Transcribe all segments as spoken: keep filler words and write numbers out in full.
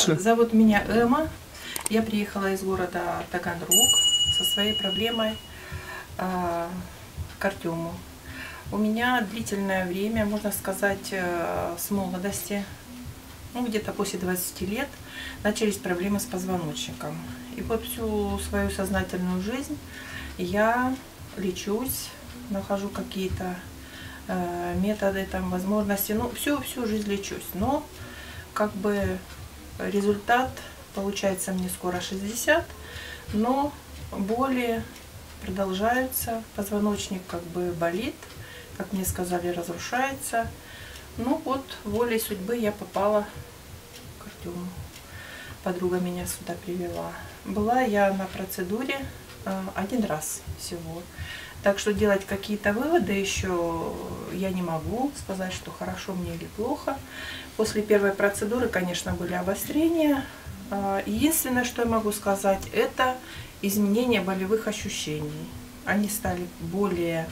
Зовут меня Эмма. Я приехала из города Таганрог со своей проблемой э, к Артему. У меня длительное время, можно сказать, э, с молодости, ну, где-то после двадцати лет, начались проблемы с позвоночником. И вот всю свою сознательную жизнь я лечусь, нахожу какие-то э, методы, там, возможности, ну, всю, всю жизнь лечусь. Но как бы результат, получается, мне скоро шестьдесят, но боли продолжаются, позвоночник как бы болит, как мне сказали, разрушается. Ну вот, волей судьбы я попала к Артему. Подруга меня сюда привела. Была я на процедуре э, один раз всего. Так что делать какие-то выводы еще я не могу, сказать, что хорошо мне или плохо. После первой процедуры, конечно, были обострения. Единственное, что я могу сказать, это изменение болевых ощущений. Они стали более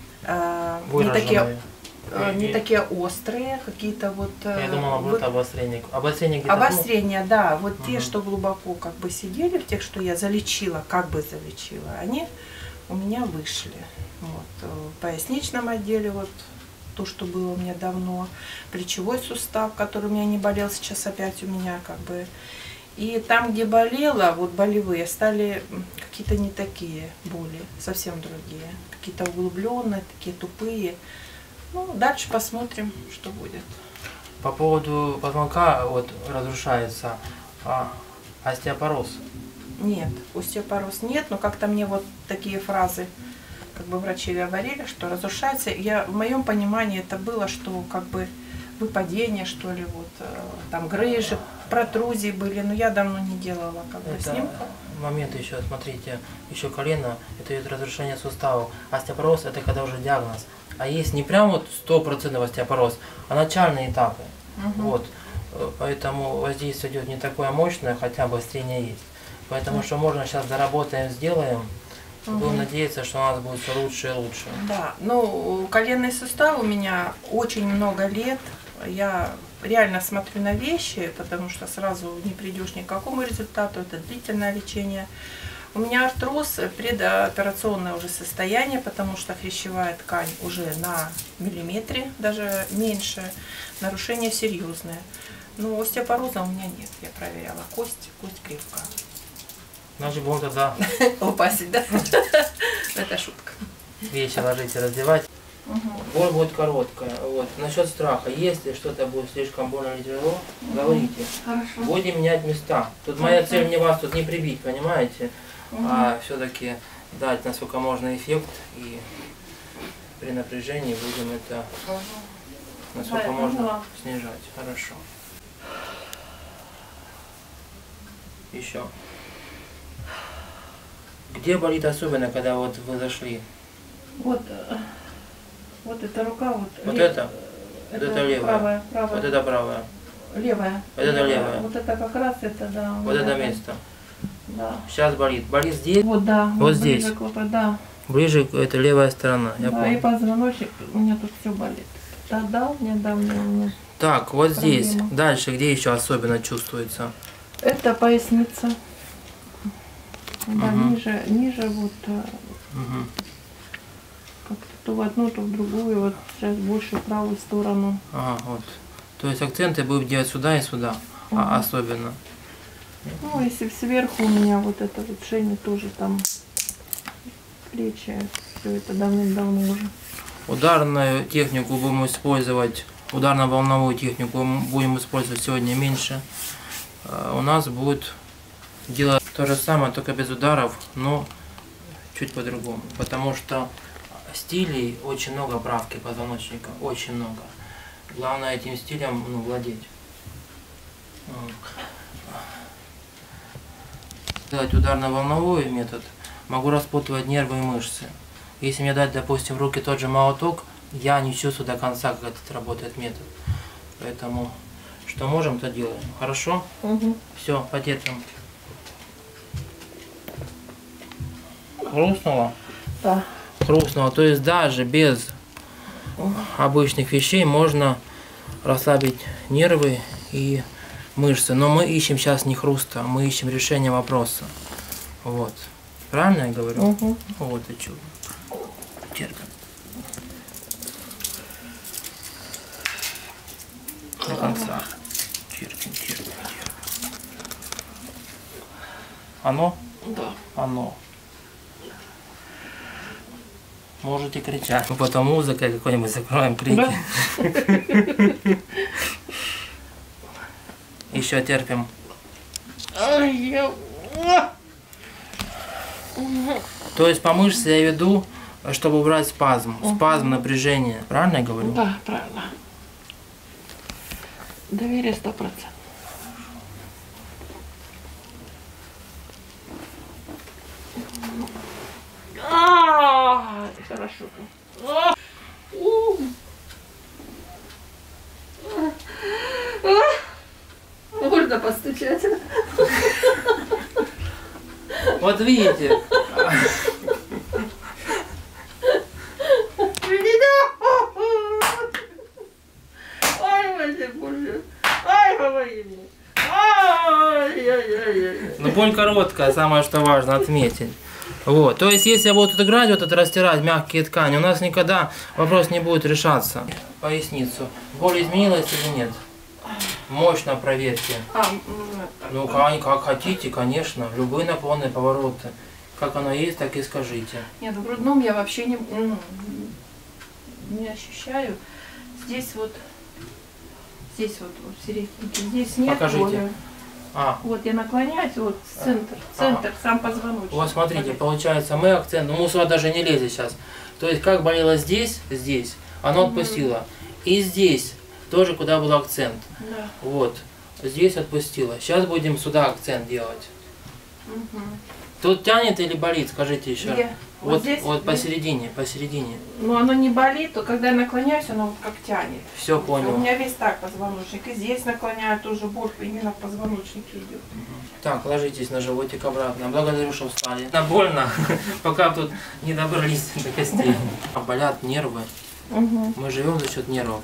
э, не, такие, э, не такие острые, какие-то вот... Э, я думала, будет вы... обострение. Обострение, где-то обострение, да. Вот угу. Те, что глубоко как бы сидели, в тех, что я залечила, как бы залечила, они у меня вышли. Вот. В поясничном отделе, вот то, что было у меня давно, плечевой сустав, который у меня не болел, сейчас опять у меня как бы... И там, где болело, вот болевые, стали какие-то не такие боли, совсем другие. Какие-то углубленные, такие тупые. Ну, дальше посмотрим, что будет. По поводу позвонка вот разрушается, а остеопороз? Нет, остеопороз нет, но как-то мне вот такие фразы, как бы врачи говорили, что разрушается. Я, в моем понимании это было, что как бы выпадение, что ли, вот там грыжи, протрузии были, но я давно не делала как бы снимка. Момент еще, смотрите, еще колено, это идет разрушение суставов. Остеопороз это когда уже диагноз. А есть не прям вот сто процентов остеопороз, а начальные этапы. Угу. Вот. Поэтому воздействие идет не такое мощное, хотя обострение есть. Поэтому угу. что можно сейчас доработаем, сделаем. Угу. Будем надеяться, что у нас будет все лучше и лучше. Да, ну коленный сустав у меня очень много лет. Я реально смотрю на вещи, потому что сразу не придешь ни к какому результату, это длительное лечение. У меня артроз, предоперационное уже состояние, потому что хрящевая ткань уже на миллиметре, даже меньше, нарушение серьезное. Но остеопороза у меня нет, я проверяла, кость, кость крепкая. Значит, будем тогда упасть, да? Это шутка. Вещи ложить и раздевать. Угу. Боль будет короткая. Вот. Насчет страха. Если что-то будет слишком больно или тяжело, угу. говорите. Хорошо. Будем менять места. Тут Хорошо. Моя цель не вас тут не прибить, понимаете? Угу. А все-таки дать насколько можно эффект. И при напряжении будем это угу. насколько да, можно поняла. Снижать. Хорошо. Еще. Где болит особенно, когда вот вы зашли? Вот. Вот эта рука, вот, вот лев... это, это, это левая, правая, правая, вот это правая, левая, вот это левая, вот это как раз это, да, вот это место, да. Сейчас болит, болит здесь, вот, да, вот, вот здесь, ближе, клопа, да. ближе, это левая сторона, я да, помню. И позвоночник, у меня тут все болит, да, да, недавно у меня. Так, вот проблема. Здесь, дальше, где еще особенно чувствуется? Это поясница, да, угу. ниже, ниже вот. Угу. То в одну, то в другую, вот сейчас больше в правую сторону. Ага, вот. То есть акценты будем делать сюда и сюда, угу. а особенно. Ну, если сверху у меня вот это вот шея тоже там, плечи, все это давным-давно уже. Ударную технику будем использовать, ударно-волновую технику будем использовать сегодня меньше. У нас будет делать то же самое, только без ударов, но чуть по-другому, потому что стилей очень много правки позвоночника, очень много. Главное этим стилем ну, владеть. Делать ударно-волновой метод, могу распутывать нервы и мышцы. Если мне дать, допустим, в руки тот же молоток, я не чувствую до конца, как этот работает метод. Поэтому, что можем, то делаем. Хорошо? Угу. Все, потерпим. Хрустнуло? Да. Хрустнуло. То есть даже без обычных вещей можно расслабить нервы и мышцы, но мы ищем сейчас не хруста, мы ищем решение вопроса. Вот. Правильно я говорю? Угу. Вот и чудо. Терпим. До конца. Терпим, терпим, терпим. Оно? Да. Оно. Можете кричать. Мы потом музыкой какой-нибудь закроем крики. Да? Еще терпим. То есть по мышце я веду, чтобы убрать спазм. Спазм, напряжение. Правильно я говорю? Да, правильно. Доверие сто процентов. Хорошо. Можно постучать. Вот видите. Ой, боже. Ай, помоги мне. Ай-яй-яй-яй. Но боль короткая, самое что важно отметить. Вот, то есть, если я буду тут играть, вот это растирать мягкие ткани, у нас никогда вопрос не будет решаться. Поясницу. Боль изменилась или нет? Мощно проверьте. А, ну, как, как хотите, конечно. Любые наклонные повороты. Как оно есть, так и скажите. Нет, в грудном я вообще не, ну, не ощущаю. Здесь вот, здесь вот, вот в серединке, здесь нет. Покажите. Боли. А. Вот я наклоняюсь, вот центр, центр, ага. Сам позвоночник. Вот смотрите, получается, мы акцент, ну мусор даже не лезет сейчас. То есть как болело здесь, здесь, оно угу. отпустило. И здесь тоже, куда был акцент. Да. Вот, здесь отпустило. Сейчас будем сюда акцент делать. Угу. Тут тянет или болит, скажите еще. Где? Вот, вот, здесь, вот здесь? посередине, посередине. Ну оно не болит, то когда я наклоняюсь, оно вот как тянет. Все понял. У меня весь так позвоночник. И здесь наклоняю, тоже боль именно в позвоночнике идет. Так, ложитесь на животик обратно. Благодарю, что встали. Больно, пока тут не добрались до костей. Болят нервы. Угу. Мы живем за счет нервов.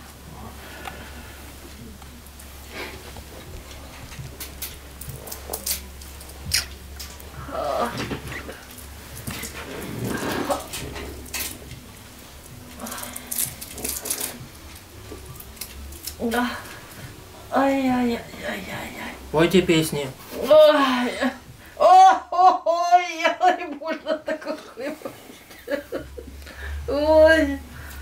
Да. Ай-яй-яй-яй-яй. Пойте песни. Ой, ой, ой, больно-то какой. Ой.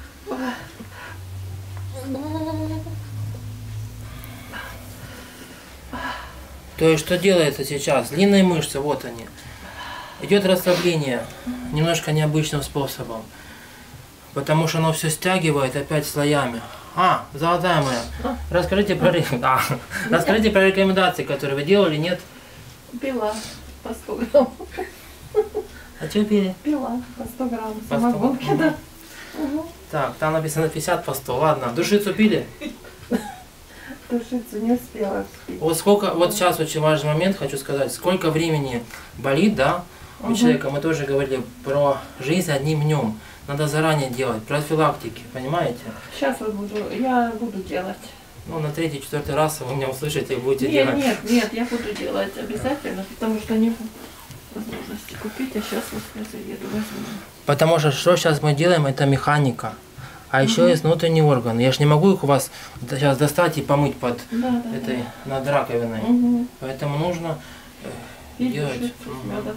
То есть что делается сейчас? Длинные мышцы, вот они. Идет расслабление немножко необычным способом. Потому что оно все стягивает опять слоями. А, золотая моя, расскажите про, а, расскажите про рекомендации, которые вы делали, нет? Пила по сто грамм. А что пили? Пила по сто грамм. По Самогонки, сто? да. Угу. Так, там написано пятьдесят по сто, ладно. Душицу пили? Душицу не успела пить. Вот сколько, вот сейчас очень важный момент, хочу сказать, сколько времени болит, да, у угу. человека, мы тоже говорили про жизнь одним днем. Надо заранее делать, профилактики, понимаете? Сейчас вот буду, я буду делать. Ну, на третий, четвертый раз вы меня услышите и будете нет, делать. Нет, нет, я буду делать обязательно, потому что не возможности купить, а сейчас вот я заеду, возьму. Потому что что сейчас мы делаем, это механика. А еще угу. есть внутренние органы. Я же не могу их у вас сейчас достать и помыть под да, да, этой, да. над раковиной. Угу. Поэтому нужно э, делать. Угу.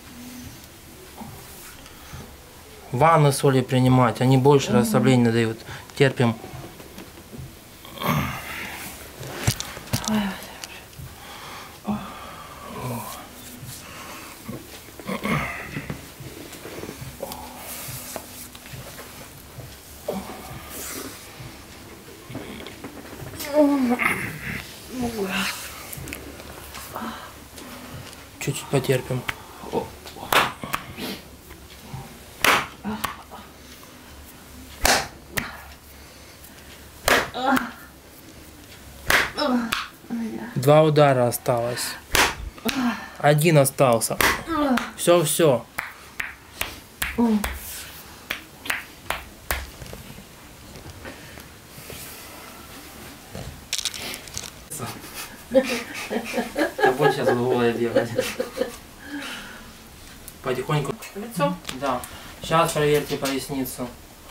Ванны соли принимать, они больше угу. расслабления дают. Терпим. Чуть-чуть потерпим. Два удара осталось. Один остался. Все, все. Ты будешь сейчас голая бегать. Потихоньку. Лицо? Да. Сейчас проверьте поясницу.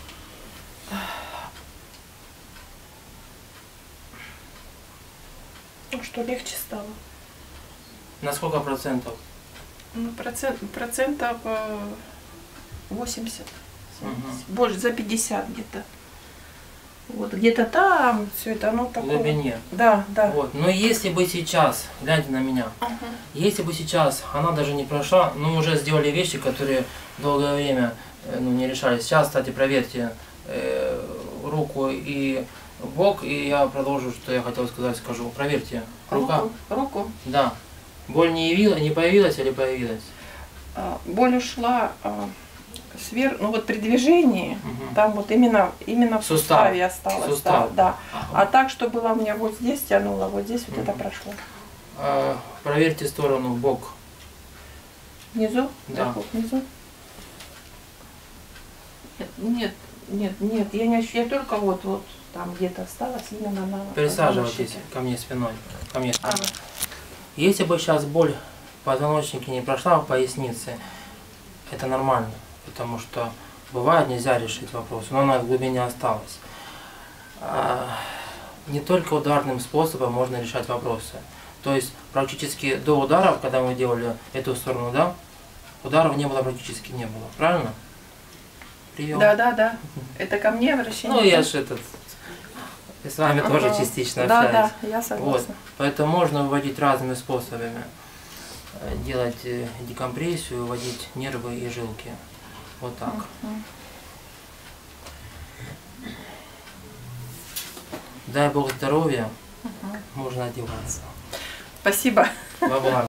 Ну что, легче стало? На сколько процентов? Ну, процент, процентов э, восемьдесят. Угу. Больше, за пятьдесят где-то. Вот, где-то там все это, оно В такое. глубине. Да, да. Вот. Но если бы сейчас, гляньте на меня, Ага. если бы сейчас она даже не прошла, но уже сделали вещи, которые долгое время э, ну, не решались. Сейчас, кстати, проверьте э, руку и бок, и я продолжу, что я хотел сказать, скажу. Проверьте. Рука. Руку, руку. Да. Боль не, явила, не появилась или появилась? А, боль ушла а, сверху, ну вот при движении, Угу. там вот именно, именно в Сустав. суставе осталось. Сустав. Да, да. Ага. А так, что было у меня вот здесь, тянуло, вот здесь вот Мгм. это прошло. А, проверьте сторону, бок. Внизу? Да. Вверху, внизу? Нет, нет, нет, я не ощущаю, я только вот, вот там где-то осталось именно на... Присаживайтесь позвоночнике. ко мне спиной. Ко мне А, спиной. Если бы сейчас боль в позвоночнике не прошла в пояснице, это нормально, потому что бывает нельзя решить вопрос, но она в глубине осталась. А, не только ударным способом можно решать вопросы. То есть практически до ударов, когда мы делали эту сторону, да, ударов не было, практически не было. Правильно? Прием. да, да, да. Это ко мне обращение? Ну, я же этот, и с вами Ага. тоже частично Да, общаюсь. да, я Вот. согласна. Поэтому можно выводить разными способами. Э, Делать э, декомпрессию, выводить нервы и жилки. Вот так. Мгм. Дай Бог здоровья, Мгм. можно одеваться. Спасибо. Во благо.